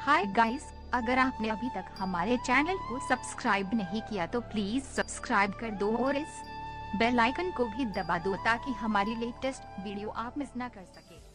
Hi guys, अगर आपने अभी तक हमारे चैनल को सब्सक्राइब नहीं किया तो प्लीज सब्सक्राइब कर दो और इस बेल आइकन को भी दबा दो ताकि हमारी लेटेस्ट वीडियो आप मिस ना कर सके।